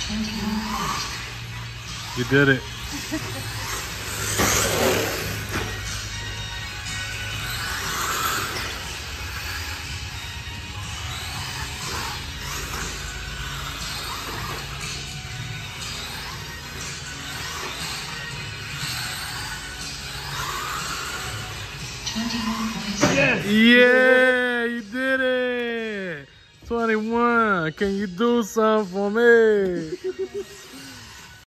You did it. Yes. Yeah, you did it. 21. Can you do something for me?